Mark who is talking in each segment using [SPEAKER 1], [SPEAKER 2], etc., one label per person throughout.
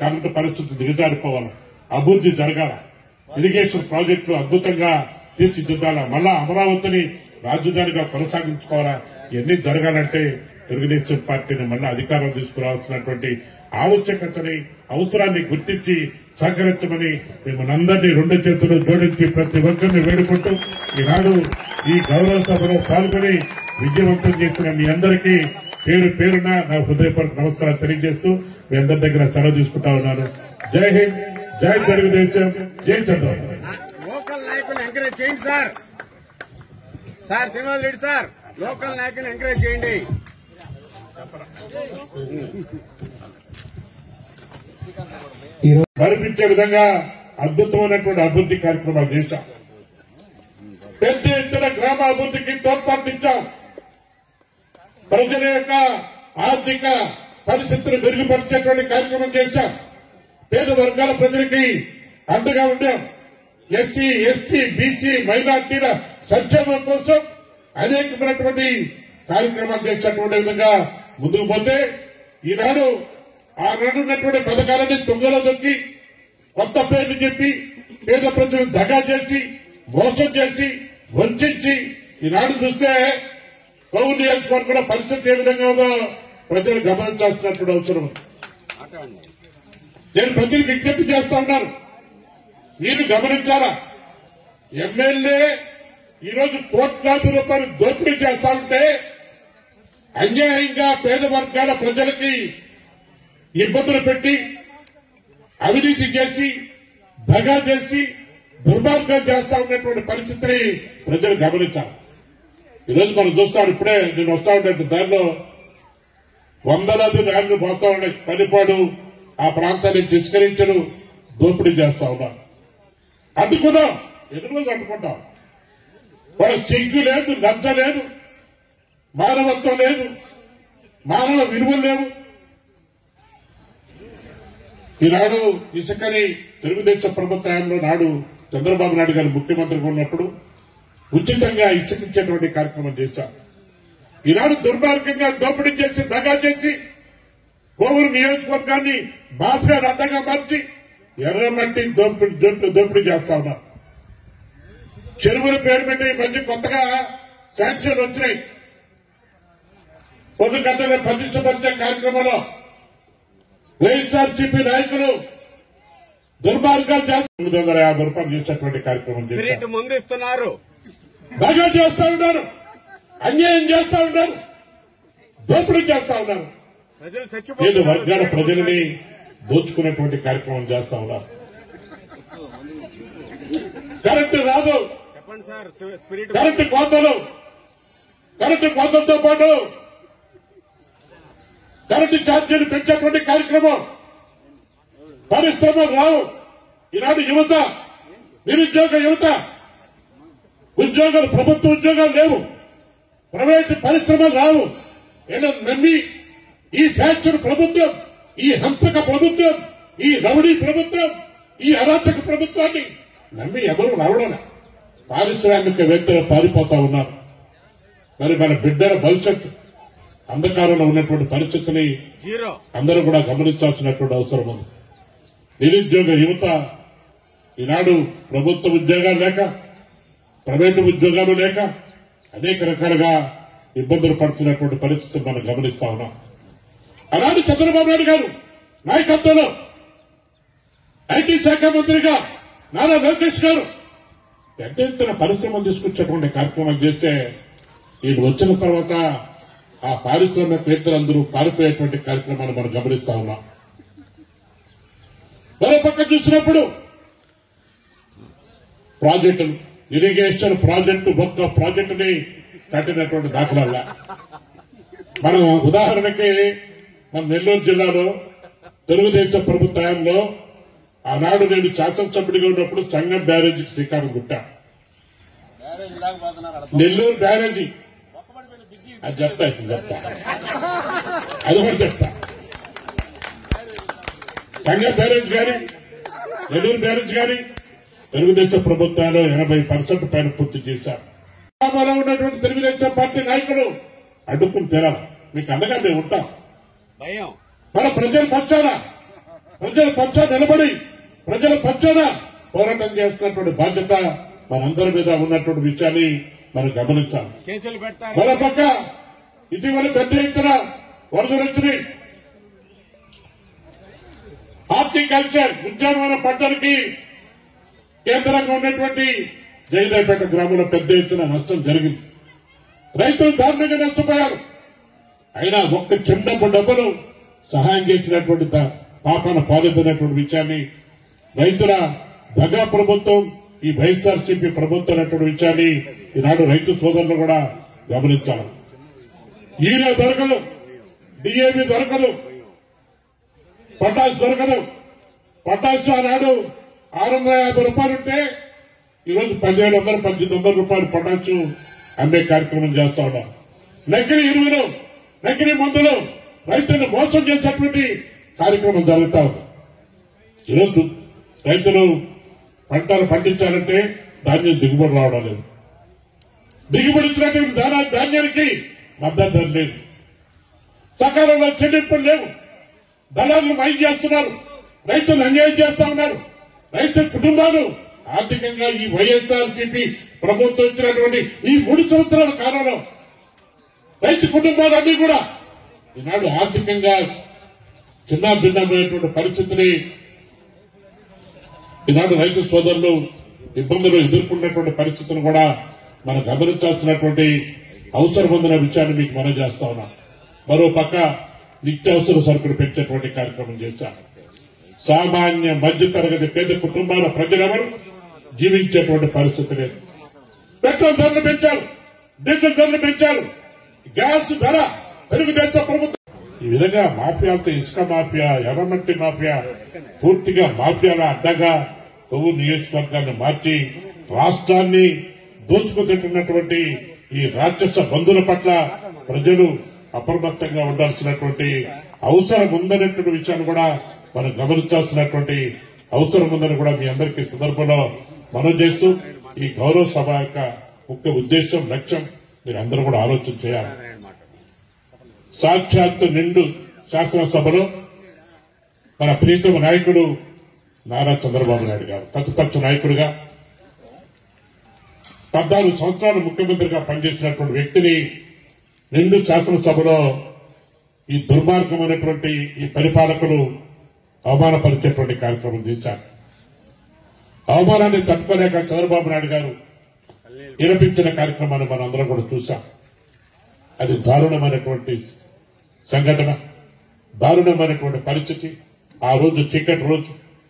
[SPEAKER 1] Current పరిస్థితి దిగజారిపోవాలి, అభివృద్ధి జరగాల, ఇరిగేషన్ ప్రాజెక్టులు అద్భుతంగా తీర్చిదిద్దాలా, మళ్ళా అమరావతిని రాజధానిగా కొనసాగించుకోవాలా. ఇవన్నీ జరగాలంటే తెలుగుదేశం పార్టీని మళ్ళా అధికారం తీసుకురావాల్సినటువంటి ఆవశ్యకతని, అవసరాన్ని గుర్తించి సహకరించమని మిమ్మల్ని అందరినీ రెండు చేతులు జోడించి ప్రతి ఒక్కరిని వేడుకుంటూ ఈనాడు ఈ గౌరవ సభలో పాల్గొని విజయవంతం చేసిన మీ అందరికీ పేరు పేరున నా హృదయపూర్వక నమస్కారం తెలియజేస్తూ మీ అందరి దగ్గర సెలవు తీసుకుంటా ఉన్నాను. జై హింద్, జై తెలుగుదేశం, జై చంద్రబాబు.
[SPEAKER 2] లోకల్ నాయకులను ఎంకరేజ్ చేయండి sir. Sir Srinivas Reddy sir, local నాయకులను ఎంకరేజ్ చేయండి.
[SPEAKER 1] మరిపించే విధంగా అద్భుతమైనటువంటి అభివృద్ధి కార్యక్రమాలు చేశాం. పెద్ద ఎత్తున గ్రామ అభివృద్ధికి తోడ్పాటించాం. ప్రజల యొక్క ఆర్థిక పరిస్థితులు మెరుగుపరిచేటువంటి కార్యక్రమం చేశాం. పేద వర్గాల ప్రజలకి అండగా ఉండాం. ఎస్సీ, ఎస్టీ, బీసీ, మైనార్టీల సంక్షేమం కోసం అనేకమైనటువంటి కార్యక్రమాలు చేసేటువంటి విధంగా ముందుకు పోతే ఈనాడు ఆనాడు ఉన్నటువంటి పథకాలన్నీ తుంగలో దొక్కి కొత్త పేర్లు చెప్పి పేద ప్రజలను దగా చేసి మోసం చేసి వంచి ఈనాడు చూస్తే పౌరు నియోజకవర్గంలో పరిస్థితి ఏ విధంగా ఉందో ప్రజలు గమనించాల్సినటువంటి అవసరం ఉంది. నేను ప్రజలకు విజ్ఞప్తి చేస్తా ఉన్నాను, మీరు గమనించారా? ఎమ్మెల్యే ఈరోజు కోట్లాది రూపాయలు దోపిడీ చేస్తా ఉంటే అన్యాయంగా పేద వర్గాల ప్రజలకి ఇబ్బందులు పెట్టి అవినీతి చేసి దగా చేసి దుర్మార్గం చేస్తా ఉన్నటువంటి పరిస్థితిని ప్రజలు గమనించాలి. ఈరోజు మనం చూస్తాం, ఇప్పుడే నేను వస్తా ఉండే దారిలో వందలాది ర్యాలీలు పోతా ఉన్నాయి. పనిపాడు ఆ ప్రాంతాన్ని తిరస్కరించను దోపిడీ చేస్తా ఉన్నారు. అడ్డుకున్నాం, ఎదురు అడ్డుకుంటాం. వాళ్ళ సిగ్గు లేదు, లజ్జ లేదు, మానవత్వం లేదు, మానవ విలువలు లేవు. ఈనాడు ఇసుకని తెలుగుదేశం ప్రభుత్వంలో నాడు చంద్రబాబు నాయుడు గారు ముఖ్యమంత్రిగా ఉన్నప్పుడు ఉచితంగా ఇసుకిచ్చేటువంటి కార్యక్రమం చేశాం. ఈనాడు దుర్మార్గంగా దోపిడీ చేసి దగా చేసి కోవూరు నియోజకవర్గాన్ని మాఫియా అడ్డంగా మార్చి ఎర్రమట్టి దోపిడీ చేస్తా ఉన్నారు. చెరువుల పేరు పెట్టి ఈ మధ్య కొత్తగా శాంక్షన్ వచ్చినాయి. పొద్దు గంటలు ప్రతిష్టపరిచే కార్యక్రమంలో వైఎస్ఆర్సీపీ నాయకులు దుర్మార్గాలు చేసి 950 రూపాయలు చేసేటువంటి కార్యక్రమం చేశారు.
[SPEAKER 2] ముందిస్తున్నారు,
[SPEAKER 1] బాగా చేస్తా ఉన్నారు, అన్యాయం చేస్తా ఉన్నారు, దోపిడీ చేస్తా ఉన్నారు. పేద వర్గాల ప్రజలని దోచుకునేటువంటి కార్యక్రమం చేస్తా ఉన్నారు. కరెంటు రాదు,
[SPEAKER 2] చెప్పండి సార్.
[SPEAKER 1] కరెంటు కోతలు, కరెంటు కోతలతో పాటు కరెంటు ఛార్జీలు పెంచేటువంటి కార్యక్రమం, పరిశ్రమలు రావు. ఈనాడు యువత, నిరుద్యోగ యువత, ఉద్యోగాలు, ప్రభుత్వ ఉద్యోగాలు లేవు, ప్రైవేటు పరిశ్రమలు రావు. ఏదో నమ్మి ఈ ఫ్యాక్చర్ ప్రభుత్వం, ఈ హంతక ప్రభుత్వం, ఈ రౌడీ ప్రభుత్వం, ఈ అరాచక ప్రభుత్వాన్ని నమ్మి ఎవరు రావడం పారిశ్రామికవేత్తలు పారిపోతా ఉన్నారు. మరి మన బిడ్డల భవిష్యత్తు అంధకారంలో ఉన్నటువంటి పరిస్థితిని అందరూ కూడా గమనించాల్సినటువంటి అవసరం ఉంది. నిరుద్యోగ యువత ఈనాడు ప్రభుత్వ ఉద్యోగాలు లేక, ప్రైవేటు ఉద్యోగాలు లేక అనేక రకాలుగా ఇబ్బందులు పడుతున్నటువంటి పరిస్థితిని మనం గమనిస్తా ఉన్నాం. అలాంటి చంద్రబాబు నాయుడు గారు నాయకత్వంలో ఐటీ శాఖ మంత్రిగా నారా లోకేష్ గారు పెద్ద ఎత్తున పరిశ్రమలు తీసుకొచ్చేటువంటి కార్యక్రమం చేస్తే వీళ్ళు వచ్చిన తర్వాత ఆ పారిశ్రామికవేత్తలందరూ పారిపోయేటువంటి కార్యక్రమాన్ని మనం గమనిస్తా ఉన్నాం. మరో పక్క చూసినప్పుడు ప్రాజెక్టులు, ఇరిగేషన్ ప్రాజెక్టు ఒక్క ప్రాజెక్టుని కట్టినటువంటి దాఖలాల మనం ఉదాహరణకి మన నెల్లూరు జిల్లాలో తెలుగుదేశం ప్రభుత్వంలో ఆనాడు నేను శాసనసభ్యుడిగా ఉన్నప్పుడు సంగం బ్యారేజీకి శ్రీకారం చుట్టా. నెల్లూరు బ్యారేజీ అది చెప్తా, ఇప్పుడు చెప్తా, అది కూడా చెప్తా. సంగం బ్యారేజ్ గారి, నెల్లూరు బ్యారేజ్ గారి తెలుగుదేశం ప్రభుత్వాలు 80% పైన పూర్తి చేశారు. గ్రామాల్లో ఉన్నటువంటి తెలుగుదేశం పార్టీ నాయకులు అడ్డుకుని తీరాలి. మీకు అండగా మేము ఉంటాం. మన ప్రజలు పంచారా ప్రజల పక్షాన నిలబడి ప్రజల పక్షాన పోరాటం చేస్తున్నటువంటి బాధ్యత మనందరి మీద ఉన్నటువంటి విషయాన్ని మనం గమనించాలి.
[SPEAKER 2] కేసులు పెడతారు.
[SPEAKER 1] మరోపక్క ఇటీవల పెద్ద ఎత్తున వరదలు వచ్చినాయి. హార్టికల్చర్ ఉద్యానవన పంటలకి కేంద్రంగా ఉన్నటువంటి జయదేపేట గ్రామంలో పెద్ద ఎత్తున నష్టం జరిగింది. రైతులు దారుణంగా నష్టపోయారు. అయినా ఒక్క చిన్న డబ్బులు సహాయం చేసినటువంటి పాపన పాల్గొన్నటువంటి విషయాన్ని రైతుల దగా ప్రభుత్వం ఈ వైఎస్ఆర్సీపీ ప్రభుత్వం అనేటువంటి విషయాన్ని ఈనాడు రైతు సోదరులు కూడా గమనించాలి. యూరియా దొరకదు, డిఏపి దొరకదు, పొటాష్ దొరకదు. పొటాష్ ఆనాడు 650 రూపాయలుంటే ఈరోజు 1700, 1800 రూపాయలు పొటాష్ అమ్మే కార్యక్రమం చేస్తా ఉన్నాం. నకిలీ ఎరువులు, నకిలీ మందులు రైతులను మోసం చేసేటువంటి కార్యక్రమం జరుగుతా ఉంది. ఈరోజు రైతులు పంటలు పండించాలంటే ధాన్యం దిగుబడి రావడం లేదు. దిగుబడి ఇచ్చినటువంటి ధాన్యానికి మద్దతు ధర లేదు. సకాలంలో చెల్లింపులు లేవు. దళారులు మాయం చేస్తున్నారు. రైతులు అన్యాయం చేస్తా ఉన్నారు. రైతు కుటుంబాలు ఆర్థికంగా ఈ వైఎస్ఆర్సీపీ ప్రభుత్వం ఇచ్చినటువంటి ఈ 3 సంవత్సరాల కాలంలో రైతు కుటుంబాలన్నీ కూడా ఈనాడు ఆర్థికంగా చిన్న భిన్నమైనటువంటి పరిస్థితిని ఈనాడు రైతు సోదరులు ఇబ్బందులు ఎదుర్కొన్నటువంటి పరిస్థితిని కూడా మనం గమనించాల్సినటువంటి అవసరం ఉందన్న విషయాన్ని మీకు మనం చేస్తా ఉన్నాం. మరో పక్క నిత్యావసర సరుకులు పెంచేటువంటి కార్యక్రమం చేశారు. సామాన్య మధ్యతరగతి పేద కుటుంబాల ప్రజలెవరు జీవించేటువంటి పరిస్థితి లేదు. పెట్రోల్ ధరలు పెంచారు, డీజిల్ ధరలు పెంచారు, గ్యాస్ ధర తెలుగుదేశం ప్రభుత్వం ఈ విధంగా మాఫియాలతో ఇసుక మాఫియా, ఎర్రమట్టి మాఫియా పూర్తిగా మాఫియాల అడ్డగా కొవ్వూరు నియోజకవర్గాన్ని మార్చి రాష్ట్రాన్ని దోచుకుతింటున్నటువంటి ఈ రాక్షస బంధుల పట్ల ప్రజలు అప్రమత్తంగా ఉండాల్సినటువంటి అవసరం ఉందనేటువంటి విషయాన్ని కూడా మనం గమనించాల్సినటువంటి అవసరం ఉందని కూడా మీ అందరికీ సందర్భంలో మనం చేస్తూ ఈ గౌరవ సభ యొక్క ముఖ్య ఉద్దేశం, లక్ష్యం మీరు అందరూ కూడా ఆలోచన చేయాలి. సాక్షాత్తు నిండు శాసనసభలో మన ప్రీతమ నాయకుడు నారా చంద్రబాబు నాయుడు గారు ప్రతిపక్ష నాయకుడిగా 14 సంవత్సరాలు ముఖ్యమంత్రిగా పనిచేసినటువంటి వ్యక్తిని నిండు శాసనసభలో ఈ దుర్మార్గమైనటువంటి ఈ పరిపాలకులు అవమానపరిచేటువంటి కార్యక్రమం చేశారు. అవమానాన్ని తట్టుకోలేక చంద్రబాబు నాయుడు గారు విరమించిన కార్యక్రమాన్ని మనందరం కూడా చూశాం. అది దారుణమైనటువంటి సంఘటన, దారుణమైనటువంటి పరిస్థితి. ఆ రోజు చీకటి రోజు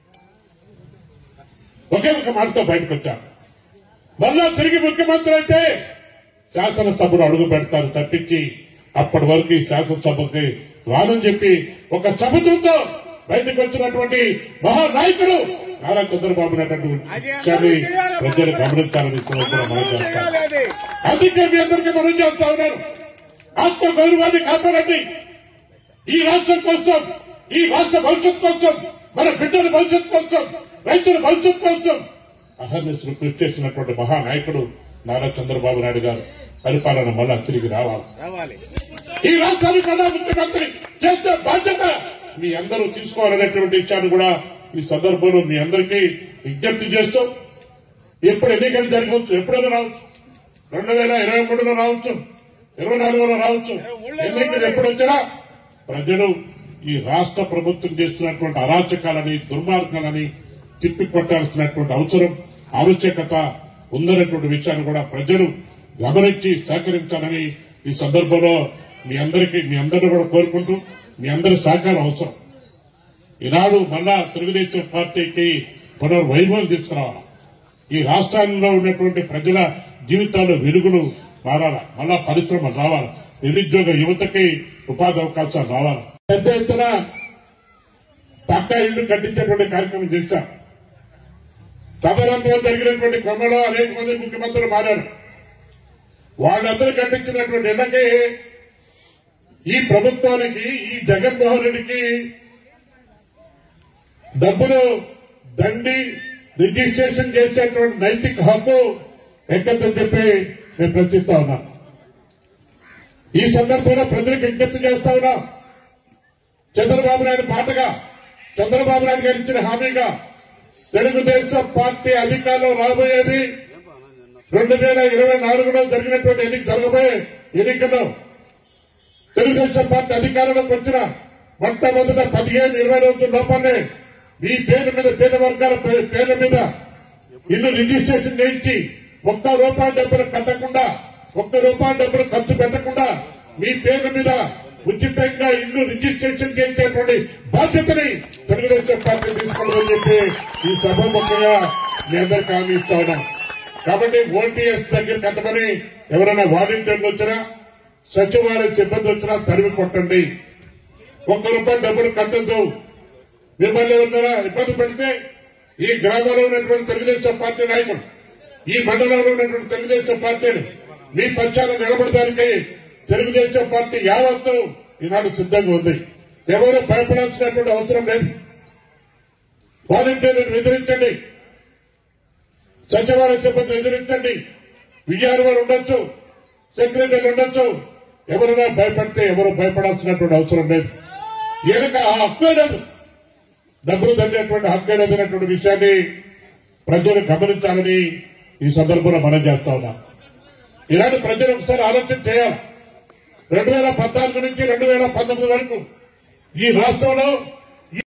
[SPEAKER 1] ఒకే ఒక మాటతో బయటకు వచ్చారు. మళ్ళా తిరిగి ముఖ్యమంత్రి అయితే శాసనసభలో అడుగు పెడతారు తప్పించి అప్పటి వరకు ఈ శాసనసభకి రానని చెప్పి ఒక శపథంతో బయటకు వచ్చినటువంటి మహానాయకుడు నారా చంద్రబాబు నాయుడు విషయాన్ని ప్రజలు గమనించాలని మనం చేస్తాం. అందుకే మీ అందరికీ మనం చేస్తా ఉన్నారు. ఆత్మ గౌరవాన్ని కాపాడండి. ఈ రాష్ట్రం కోసం, ఈ రాష్ట్ర భవిష్యత్ కోసం, మన బిడ్డల భవిష్యత్ కోసం, రైతుల భవిష్యత్ కోసం అహర్నిశలు కృషి చేసినటువంటి మహానాయకుడు నారా చంద్రబాబు నాయుడు గారు పరిపాలన మళ్ళా తిరిగి రావాలి. ఈ రాష్ట్రానికి మళ్ళా ముఖ్యమంత్రి చేసే బాధ్యత మీ అందరూ తీసుకోవాలనేటువంటి విషయాన్ని కూడా ఈ సందర్భంలో మీ అందరికీ విజ్ఞప్తి చేస్తూ, ఎప్పుడు ఎన్నికలు జరగవచ్చు, ఎప్పుడైనా రావచ్చు, 2023లో రావచ్చు, 24లో రావచ్చు. ఎన్నికలు ఎప్పుడొచ్చినా ప్రజలు ఈ రాష్ట్ర ప్రభుత్వం చేస్తున్నటువంటి అరాచకాలని, దుర్మార్గాలని తిప్పికొట్టాల్సినటువంటి అవసరం, ఆవశ్యకత ఉందనేటువంటి విషయాన్ని కూడా ప్రజలు గమనించి సహకరించాలని ఈ సందర్భంలో మీ అందరినీ కూడా కోరుకుంటూ, మీ అందరి సహకారం అవసరం. ఈనాడు మళ్ళా తెలుగుదేశం పార్టీకి పునర్వైభవం తీసుకురావాలి. ఈ రాష్ట్రాల్లో ఉన్నటువంటి ప్రజల జీవితాల్లో వెలుగులు మారాలి. మళ్ళా పరిశ్రమలు రావాలి. నిరుద్యోగ యువతకి ఉపాధి అవకాశాలు రావాలి. పెద్ద ఎత్తున పక్కా ఇళ్లు కట్టించేటువంటి కార్యక్రమం చేశారు. తదనంతరం జరిగినటువంటి క్రమంలో అనేక మంది ముఖ్యమంత్రులు మారారు. వాళ్ళందరూ కట్టించినటువంటి ఇళ్లకి ఈ ప్రభుత్వానికి, ఈ జగన్మోహన్ రెడ్డికి డబ్బులు దండి రిజిస్ట్రేషన్ చేసేటువంటి నైతిక హక్కు ఎక్కదని చెప్పి నేను ప్రశ్నిస్తా ఉన్నాను. ఈ సందర్భంలో ప్రజలకు విజ్ఞప్తి చేస్తా ఉన్నాం. చంద్రబాబు నాయుడు పాటగా చంద్రబాబు నాయుడు గారు ఇచ్చిన హామీగా తెలుగుదేశం పార్టీ అధికారంలో రాబోయేది 2024లో జరిగినటువంటి జరగబోయే ఎన్నికల్లో తెలుగుదేశం పార్టీ అధికారంలోకి వచ్చిన మొట్టమొదట 15-20 రోజుల లోపలనే మీ పేరు మీద పేద వర్గాల పేర్ల మీద ఇల్లు రిజిస్ట్రేషన్ చేయించి ₹1 డబ్బులు కట్టకుండా ₹1 ఖర్చు పెట్టకుండా మీ పేర్ల మీద ఉచితంగా ఇల్లు రిజిస్ట్రేషన్ చేసేటువంటి బాధ్యతని తెలుగుదేశం పార్టీ తీసుకోవాలని చెప్పి ఈ సభాముఖంగా మీ అందరికీ హామీ ఇస్తా ఉన్నాం. కాబట్టి ఓటీఎస్ దగ్గర కట్టమని ఎవరైనా వాలంటీర్లు వచ్చినా సచివాలయ సిబ్బంది వచ్చినా తరిమి కొట్టండి. ₹1 డబ్బులు కట్టద్దు. మిమ్మల్ని ఎవరైనా ఇబ్బంది పెడితే ఈ గ్రామంలో ఉన్నటువంటి తెలుగుదేశం పార్టీ నాయకులు, ఈ మండలంలో ఉన్నటువంటి తెలుగుదేశం పార్టీని మీ పక్షాన నిలబడడానికి తెలుగుదేశం పార్టీ యావత్తు ఈనాడు సిద్ధంగా ఉంది. ఎవరు భయపడాల్సినటువంటి అవసరం లేదు. వాలంటీర్లను ఎదిరించండి, సచివాలయ సిబ్బంది ఎదిరించండి, విఆర్ఓలు ఉండొచ్చు, సెక్రటరీలు ఉండొచ్చు. ఎవరైనా భయపడితే ఎవరు భయపడాల్సినటువంటి అవసరం లేదు. వెనుక ఆ హక్కు లేదు, డబ్బులు తండేటువంటి హక్కు లేదనేటువంటి విషయాన్ని ప్రజలు గమనించాలని ఈ సందర్భంలో మనం చేస్తా ఉన్నాం. ఇలాంటి ప్రజలు ఒకసారి ఆలోచన చేయాలి. 2014 నుంచి 2019 వరకు ఈ రాష్ట్రంలో